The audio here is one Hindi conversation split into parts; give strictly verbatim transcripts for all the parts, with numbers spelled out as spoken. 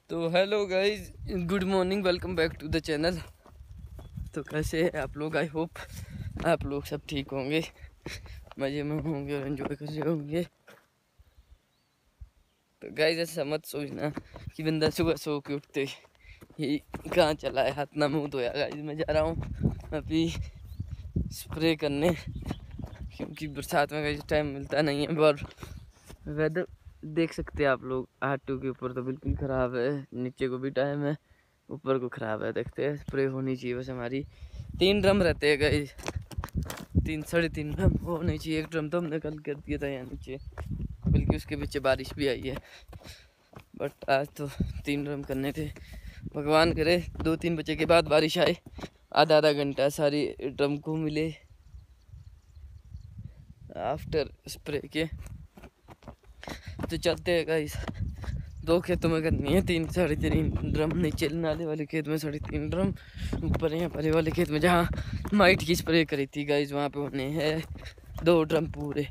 तो hello guys, good morning, welcome back to the channel. तो कैसे हैं आप लोग? आई होप आप लोग सब ठीक होंगे, मज़े में होंगे और एंजॉय कर रहे होंगे। तो गाइस ऐसा मत सोचना कि बंदा सुबह सो के उठते ही कहाँ चला है, हाथ ना मुँह धोया। गाइस मैं जा रहा हूँ अभी स्प्रे करने, क्योंकि बरसात में गाइस टाइम मिलता नहीं है। और वेदर देख सकते हैं आप लोग, आटू के ऊपर तो बिल्कुल ख़राब है, नीचे को भी टाइम है, ऊपर को ख़राब है। देखते हैं, स्प्रे होनी चाहिए बस। हमारी तीन ड्रम रहते हैं गाइस, तीन साढ़े तीन ड्रम होनी चाहिए। एक ड्रम तो हमने कल कर दिया था यहाँ नीचे, बल्कि उसके पीछे बारिश भी आई है, बट आज तो तीन ड्रम करने थे। भगवान करे दो तीन बजे के बाद बारिश आए, आधा आधा घंटा सारी ड्रम को मिले आफ्टर स्प्रे के। तो चलते हैं गाइस, दो खेतों में करनी है तीन साढ़े तीन ड्रम। नीचे नाले वाले खेत में साढ़े तीन ड्रम, ऊपर यहाँ परे वाले खेत में जहाँ माइट की स्प्रे करी थी गाइस, वहाँ पे होने हैं दो ड्रम पूरे।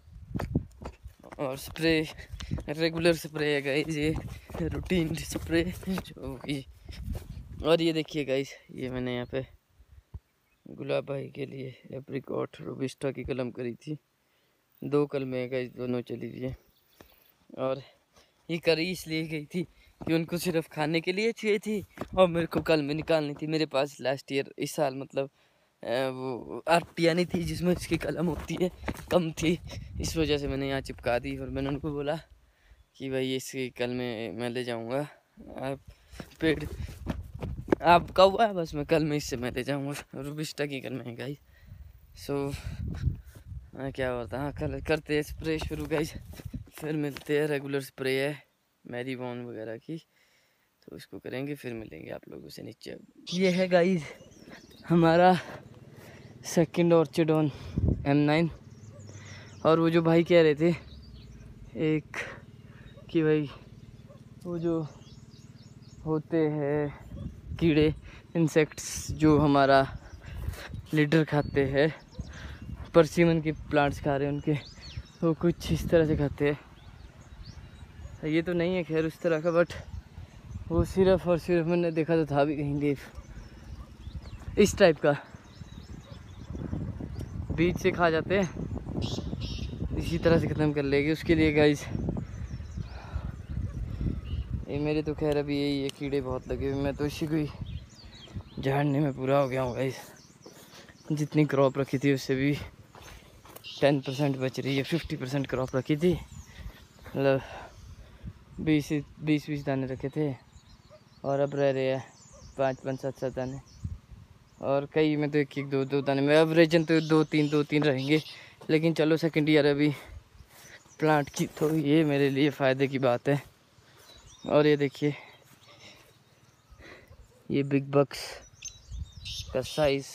और स्प्रे रेगुलर स्प्रे है गाइस, ये रूटीन स्प्रे जो भी। और ये देखिए गाइस, ये मैंने यहाँ पे गुलाब भाई के लिए एप्रिकॉट रोबिस्टा की कलम करी थी, दो कलमें गाइस, दोनों चली गई। और ये करी इसलिए गई थी कि उनको सिर्फ खाने के लिए चाहिए थी, और मेरे को कल में निकालनी थी। मेरे पास लास्ट ईयर इस साल मतलब वो आरटिया नहीं थी जिसमें इसकी कलम होती है, कम थी, इस वजह से मैंने यहाँ चिपका दी। और मैंने उनको बोला कि भाई इसकी कल में मैं ले जाऊँगा, आप पेड़ आपका हुआ है, बस मैं कल में इससे मैं ले जाऊँगा। रोबिस्टा की कल में गाइस। सो हाँ, क्या होता है, हाँ कल करते हैं स्प्रे शुरू गाइस, फिर मिलते हैं। रेगुलर स्प्रे है मैरीबॉन वगैरह की, तो इसको करेंगे, फिर मिलेंगे आप लोगों से नीचे। ये है गाइस हमारा second orchid on M nine. और वो जो भाई कह रहे थे एक कि भाई वो जो होते हैं कीड़े, इंसेक्ट्स जो हमारा लीडर खाते हैं, परसिमन के प्लांट्स खा रहे हैं उनके, वो कुछ इस तरह से खाते हैं। ये तो नहीं है खैर उस तरह का, बट वो सिर्फ और सिर्फ मैंने देखा तो था भी कहीं लीफ इस टाइप का, बीच से खा जाते हैं, इसी तरह से ख़त्म कर लेगी। उसके लिए गाइस ये मेरे तो खैर अभी यही है, कीड़े बहुत लगे हुए, मैं तो इसी को ही झाड़ने में पूरा हो गया हूँ गाइस। जितनी क्रॉप रखी थी उससे भी टेन परसेंट बच रही है, फिफ्टी परसेंट क्रॉप रखी थी, मतलब बीस बीस बीस दाने रखे थे, और अब रह रहे हैं पाँच पाँच सात सात दाने, और कई में तो एक एक दो दो दाने में, एवरेजन तो दो तीन दो तीन रहेंगे। लेकिन चलो सेकंड ईयर अभी प्लांट की, तो ये मेरे लिए फ़ायदे की बात है। और ये देखिए, ये बिग बक्स का साइज़,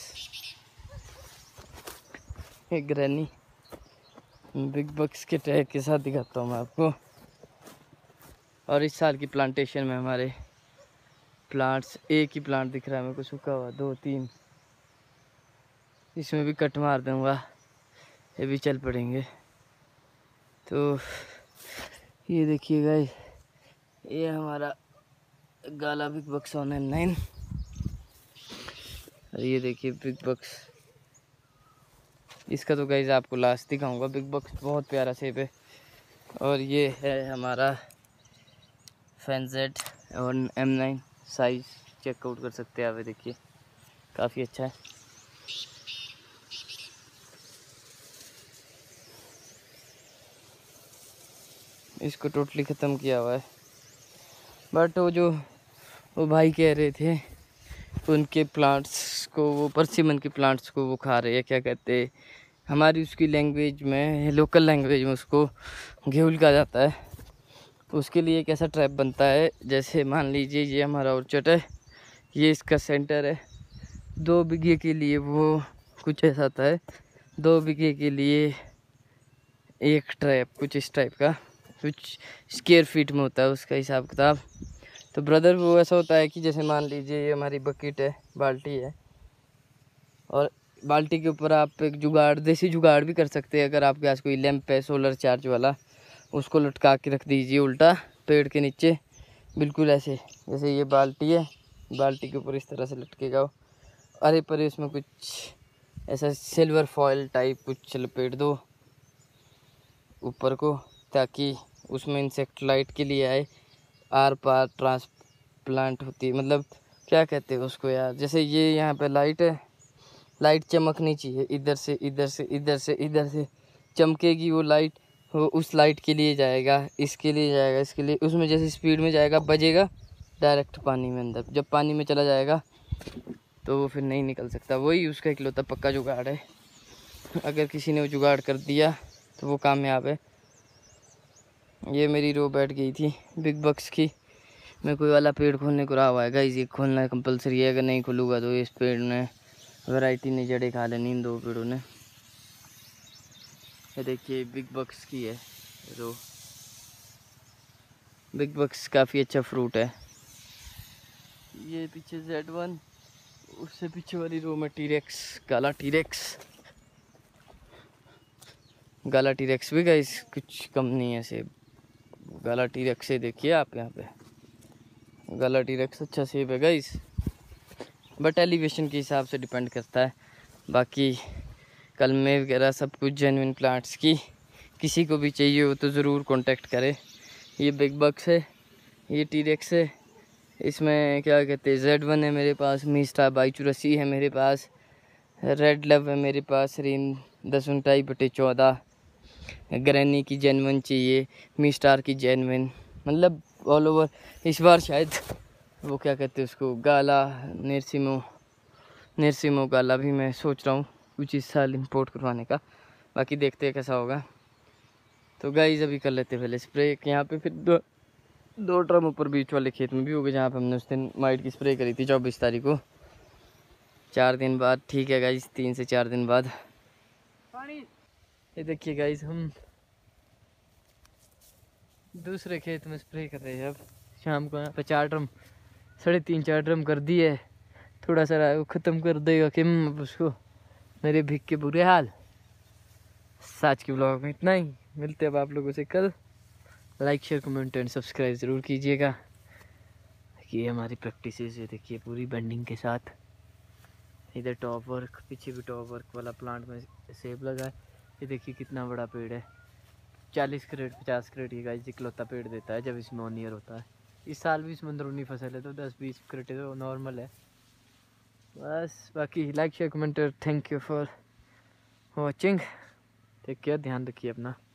एक ग्रैनी बिग बक्स के टैग के साथ दिखाता हूँ मैं आपको। और इस साल की प्लांटेशन में हमारे प्लांट्स, एक ही प्लांट दिख रहा है मेरे को सूखा हुआ, दो तीन, इसमें भी कट मार दूँगा, ये भी चल पड़ेंगे। तो ये देखिए गाइस, ये हमारा गाला big bucks on M nine. और ये देखिए बिग बक्स, इसका तो गाइस आपको लास्ट दिखाऊंगा। बिग बक्स बहुत प्यारा शेप है। और ये है हमारा फैनजेड और एम नाइन, साइज़ चेकआउट कर सकते हैं आप, देखिए काफ़ी अच्छा है। इसको टोटली ख़त्म किया हुआ है, बट वो जो वो भाई कह रहे थे उनके प्लांट्स को, वो परसिमन के प्लांट्स को वो खा रहे हैं, क्या कहते हैं हमारी उसकी लैंग्वेज में, लोकल लैंग्वेज में उसको घेउल कहा जाता है। उसके लिए एक ऐसा ट्रैप बनता है, जैसे मान लीजिए ये हमारा ऑर्चर्ड है, ये इसका सेंटर है, दो बीघे के लिए वो कुछ ऐसा आता है, दो बीघे के लिए एक ट्रैप, कुछ इस टाइप का, कुछ स्क्वायर फीट में होता है उसका हिसाब किताब। तो ब्रदर वो ऐसा होता है कि जैसे मान लीजिए ये हमारी बकेट है, बाल्टी है, और बाल्टी के ऊपर आप एक जुगाड़, देसी जुगाड़ भी कर सकते हैं अगर आपके पास कोई लैंप है सोलर चार्ज वाला, उसको लटका के रख दीजिए उल्टा पेड़ के नीचे, बिल्कुल ऐसे जैसे ये बाल्टी है, बाल्टी के ऊपर इस तरह से लटकेगा। अरे परे उसमें कुछ ऐसा सिल्वर फॉयल टाइप कुछ लपेट दो ऊपर को, ताकि उसमें इंसेक्ट लाइट के लिए आए। आर पार ट्रांसप्लांट होती है, मतलब क्या कहते हैं उसको यार, जैसे ये यहाँ पे लाइट है, लाइट चमकनी चाहिए इधर से इधर से इधर से इधर से चमकेगी वो लाइट, वो उस लाइट के लिए जाएगा, इसके लिए जाएगा, इसके लिए, उसमें जैसे स्पीड में जाएगा बजेगा डायरेक्ट पानी में अंदर। जब पानी में चला जाएगा तो वो फिर नहीं निकल सकता। वही उसका इकलौता पक्का जुगाड़ है। अगर किसी ने वो जुगाड़ कर दिया तो वो कामयाब है। ये मेरी रो बैठ गई थी बिग बक्स की। मैं कोई वाला पेड़ खोलने को रहा हुआ है गाइस, ये खोलना कंपलसरी है। अगर नहीं खोलूँगा तो इस पेड़ ने वैरायटी ने जड़े खा लेनी इन दो पेड़ों ने। ये देखिए बिग बक्स की है रो। बिग बक्स काफ़ी अच्छा फ्रूट है। ये पीछे जेड वन, उससे पीछे वाली रो में टीरेक्स, काला टीरेक्स। गाला टीरेक्स भी गाइस कुछ कम नहीं है सेब। गाला टीरेक्स से देखिए आप यहाँ पे, गाला टीरेक्स अच्छा सेब है गाइस, बट एलिवेशन के हिसाब से डिपेंड करता है। बाकी कलमे वगैरह सब कुछ जेन्युइन प्लांट्स की, किसी को भी चाहिए हो तो ज़रूर कांटेक्ट करें। ये बिग बक्स है, ये टीरेक्स है, इसमें क्या कहते हैं जेड वन है मेरे पास, मीस्टा बाई चौरासी है मेरे पास, रेड लव है मेरे पास, रीन दस उनटाई बटे चौदह, ग्रैनी की जेनवन चाहिए, मी स्टार की जेनवन, मतलब ऑल ओवर। इस बार शायद वो क्या कहते हैं उसको, गाला निरसिमो, निरसिमो गाला भी मैं सोच रहा हूँ कुछ इस साल इंपोर्ट करवाने का। बाकी देखते हैं कैसा होगा। तो गाइस अभी कर लेते हैं पहले स्प्रे यहाँ पे, फिर दो दो ड्रम ऊपर बीच वाले खेत में भी हो गए जहाँ पे हमने उस दिन माइट की स्प्रे करी थी चौबीस तारीख को, चार दिन बाद। ठीक है गाइस, तीन से चार दिन बाद पानी। ये देखिए गाइस हम दूसरे खेत में स्प्रे कर रहे हैं। अब शाम को यहाँ पे चार ड्रम, साढ़े तीन चार ड्रम कर दिए। थोड़ा सा रहा वो ख़त्म कर देगा कि अब उसको, मेरे भीग के बुरे हाल। आज के ब्लॉग में इतना ही, मिलते हैं अब आप लोगों से कल। Like share comment and subscribe ज़रूर कीजिएगा। ये हमारी प्रैक्टिस है, देखिए पूरी बेंडिंग के साथ। इधर टॉप वर्क, पीछे भी टॉप वर्क वाला प्लांट में सेब लगा है। ये देखिए कितना बड़ा पेड़ है, चालीस क्रेट पचास क्रेट ये गाइस इकलौता पेड़ देता है जब इसमें वन ईयर होता है। इस साल भी इसमें अंदरूनी फसल है तो दस बीस क्रेट तो नॉर्मल है बस। बाकी like share comment, thank you for watching, take care, ध्यान रखिए अपना।